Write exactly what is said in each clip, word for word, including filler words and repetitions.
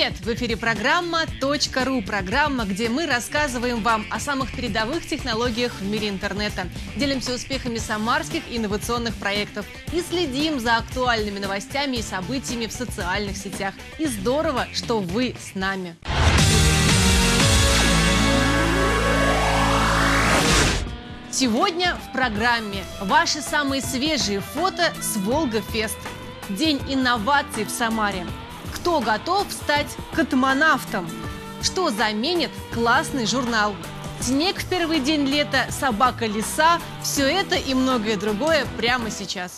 Привет! В эфире программа точка ру, программа, где мы рассказываем вам о самых передовых технологиях в мире интернета, делимся успехами самарских инновационных проектов и следим за актуальными новостями и событиями в социальных сетях. И здорово, что вы с нами! Сегодня в программе ваши самые свежие фото с Волга-Фест. День инноваций в Самаре. Кто готов стать космонавтом? Что заменит классный журнал? Снег в первый день лета, собака-лиса. Все это и многое другое прямо сейчас.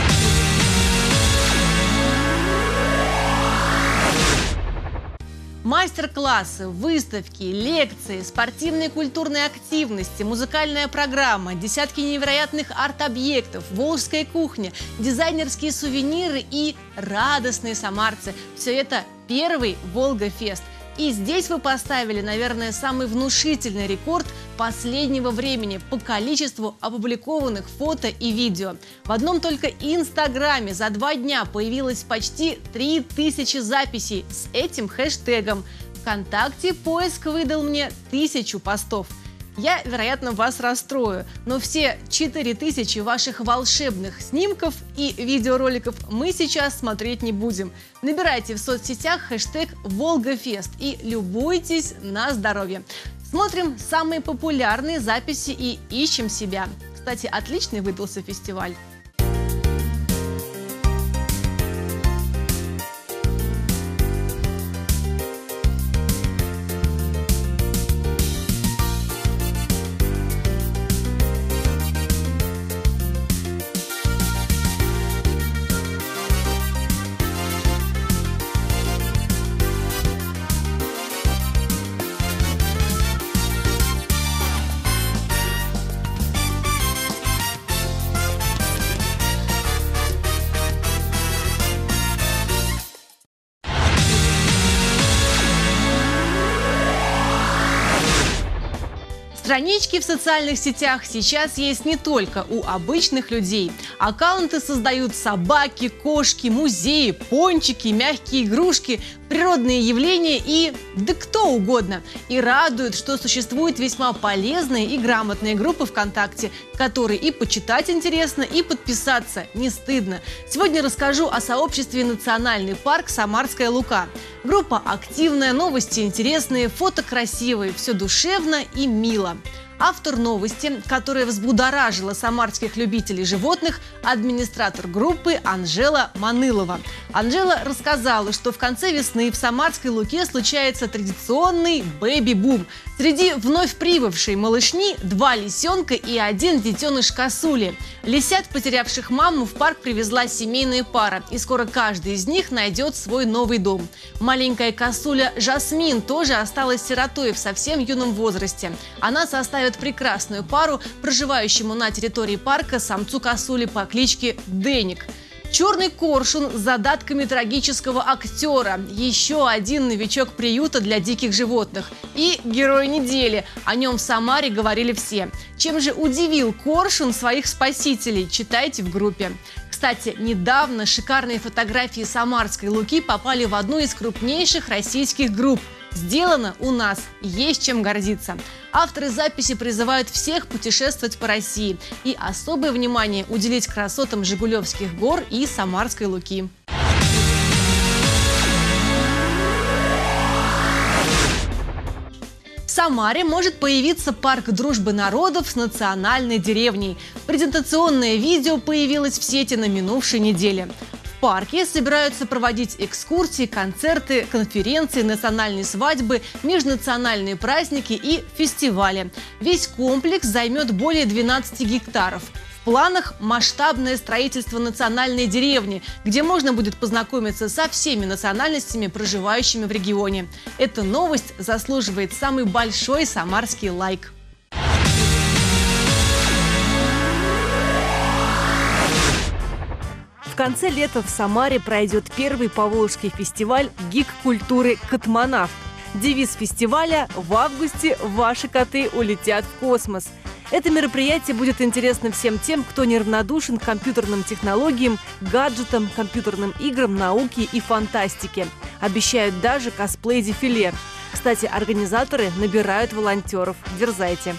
Мастер-классы, выставки, лекции, спортивные и культурные активности, музыкальная программа, десятки невероятных арт-объектов, волжская кухня, дизайнерские сувениры и радостные самарцы. Все это первый Волга-Фест. И здесь вы поставили, наверное, самый внушительный рекорд последнего времени по количеству опубликованных фото и видео. В одном только Инстаграме за два дня появилось почти три тысячи записей с этим хэштегом. ВКонтакте поиск выдал мне тысячу постов. Я, вероятно, вас расстрою, но все четыре тысячи ваших волшебных снимков и видеороликов мы сейчас смотреть не будем. Набирайте в соцсетях хэштег ВолгаФест и любуйтесь на здоровье. Смотрим самые популярные записи и ищем себя. Кстати, отличный выдался фестиваль. Странички в социальных сетях сейчас есть не только у обычных людей. Аккаунты создают собаки, кошки, музеи, пончики, мягкие игрушки, природные явления и да кто угодно. И радует, что существуют весьма полезные и грамотные группы ВКонтакте, которые и почитать интересно, и подписаться не стыдно. Сегодня расскажу о сообществе «Национальный парк Самарская Лука». Группа активная, новости интересные, фото красивые, все душевно и мило. Автор новости, которая взбудоражила самарских любителей животных, администратор группы Анжела Манылова. Анжела рассказала, что в конце весны в Самарской Луке случается традиционный бэби-бум. Среди вновь прибывшей малышни два лисенка и один детеныш косули. Лисят, потерявших маму, в парк привезла семейная пара, и скоро каждый из них найдет свой новый дом. Маленькая косуля Жасмин тоже осталась сиротой в совсем юном возрасте. Она составит прекрасную пару проживающему на территории парка самцу косули по кличке Деник. Черный коршун с задатками трагического актера. Еще один новичок приюта для диких животных. И герой недели. О нем в Самаре говорили все. Чем же удивил коршун своих спасителей? Читайте в группе. Кстати, недавно шикарные фотографии Самарской Луки попали в одну из крупнейших российских групп. Сделано у нас, есть чем гордиться. Авторы записи призывают всех путешествовать по России и особое внимание уделить красотам Жигулевских гор и Самарской Луки. В Самаре может появиться парк дружбы народов с национальной деревней. Презентационное видео появилось в сети на минувшей неделе. В парке собираются проводить экскурсии, концерты, конференции, национальные свадьбы, межнациональные праздники и фестивали. Весь комплекс займет более двенадцати гектаров. В планах масштабное строительство национальной деревни, где можно будет познакомиться со всеми национальностями, проживающими в регионе. Эта новость заслуживает самый большой самарский лайк. В конце лета в Самаре пройдет первый поволжский фестиваль гик-культуры «Космонавт». Девиз фестиваля «В августе ваши коты улетят в космос». Это мероприятие будет интересно всем тем, кто неравнодушен к компьютерным технологиям, гаджетам, компьютерным играм, науке и фантастике. Обещают даже косплей-дефиле. Кстати, организаторы набирают волонтеров. Дерзайте!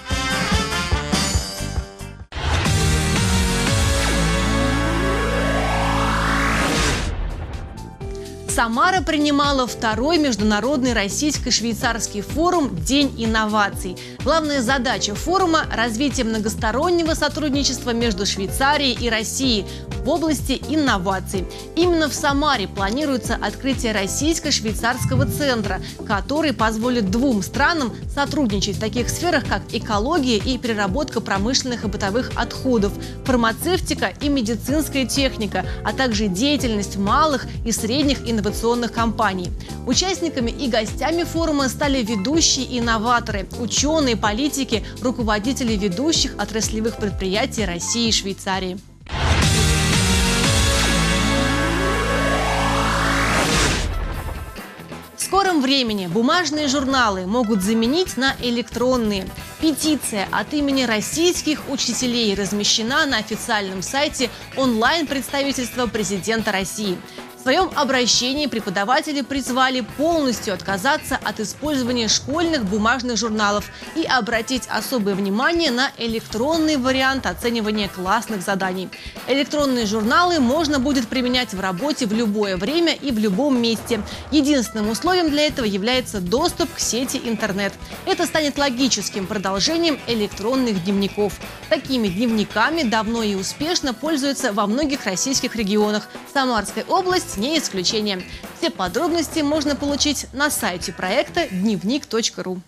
Самара принимала второй международный российско-швейцарский форум «День инноваций». Главная задача форума – развитие многостороннего сотрудничества между Швейцарией и Россией в области инноваций. Именно в Самаре планируется открытие российско-швейцарского центра, который позволит двум странам сотрудничать в таких сферах, как экология и переработка промышленных и бытовых отходов, фармацевтика и медицинская техника, а также деятельность малых и средних инновационных инновационных компаний. Участниками и гостями форума стали ведущие инноваторы, ученые, политики, руководители ведущих отраслевых предприятий России и Швейцарии. В скором времени бумажные журналы могут заменить на электронные. Петиция от имени российских учителей размещена на официальном сайте онлайн-представительства президента России. В своем обращении преподаватели призвали полностью отказаться от использования школьных бумажных журналов и обратить особое внимание на электронный вариант оценивания классных заданий. Электронные журналы можно будет применять в работе в любое время и в любом месте. Единственным условием для этого является доступ к сети интернет. Это станет логическим продолжением электронных дневников. Такими дневниками давно и успешно пользуются во многих российских регионах. Самарская область не исключение. Все подробности можно получить на сайте проекта дневник точка ру.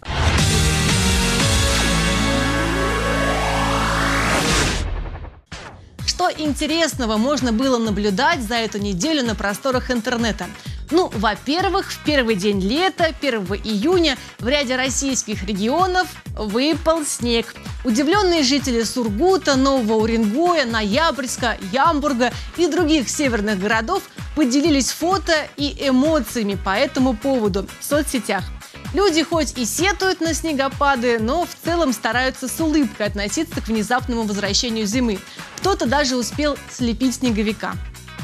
Что интересного можно было наблюдать за эту неделю на просторах интернета? Ну, во-первых, в первый день лета, первого июня, в ряде российских регионов выпал снег. Удивленные жители Сургута, Нового Уренгоя, Ноябрьска, Ямбурга и других северных городов поделились фото и эмоциями по этому поводу в соцсетях. Люди хоть и сетуют на снегопады, но в целом стараются с улыбкой относиться к внезапному возвращению зимы. Кто-то даже успел слепить снеговика.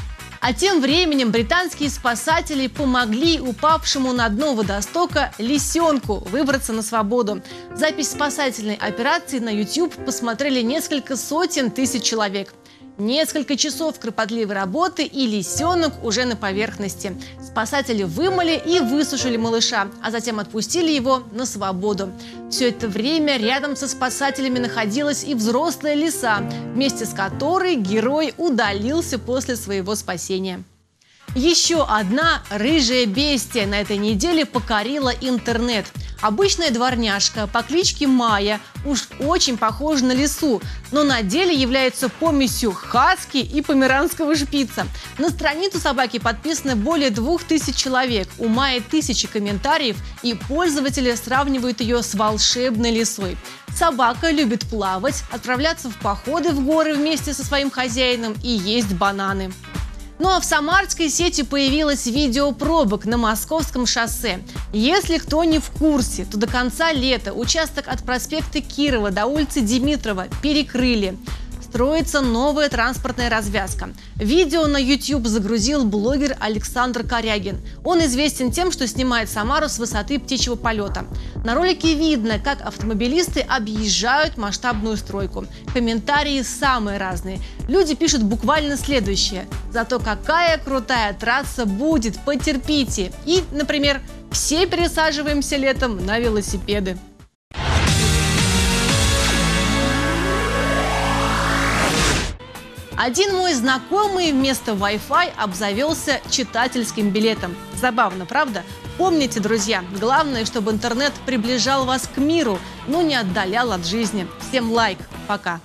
А тем временем британские спасатели помогли упавшему на дно водостока лисенку выбраться на свободу. Запись спасательной операции на YouTube посмотрели несколько сотен тысяч человек. Несколько часов кропотливой работы, и лисенок уже на поверхности. Спасатели вымыли и высушили малыша, а затем отпустили его на свободу. Все это время рядом со спасателями находилась и взрослая лиса, вместе с которой герой удалился после своего спасения. Еще одна рыжая бестия на этой неделе покорила интернет. Обычная дворняжка по кличке Майя уж очень похожа на лису, но на деле является помесью хаски и померанского шпица. На страницу собаки подписано более двух тысяч человек, у Майи тысячи комментариев, и пользователи сравнивают ее с волшебной лисой. Собака любит плавать, отправляться в походы в горы вместе со своим хозяином и есть бананы. Ну а в самарской сети появилось видео пробок на Московском шоссе. Если кто не в курсе, то до конца лета участок от проспекта Кирова до улицы Димитрова перекрыли. Строится новая транспортная развязка. Видео на YouTube загрузил блогер Александр Корягин. Он известен тем, что снимает Самару с высоты птичьего полета. На ролике видно, как автомобилисты объезжают масштабную стройку. Комментарии самые разные. Люди пишут буквально следующее: «Зато какая крутая трасса будет, потерпите!» И, например, «Все пересаживаемся летом на велосипеды». Один мой знакомый вместо Wi-Fi обзавелся читательским билетом. Забавно, правда? Помните, друзья, главное, чтобы интернет приближал вас к миру, но не отдалял от жизни. Всем лайк. Пока.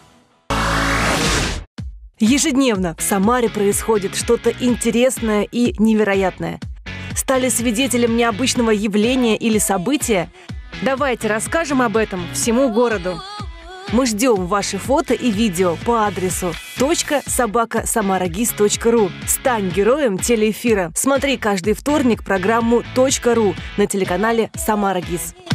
Ежедневно в Самаре происходит что-то интересное и невероятное. Стали свидетелем необычного явления или события? Давайте расскажем об этом всему городу. Мы ждем ваши фото и видео по адресу точка собака самарагиз точка ру. Стань героем телеэфира. Смотри каждый вторник программу «Точка ру» на телеканале «Самарагиз».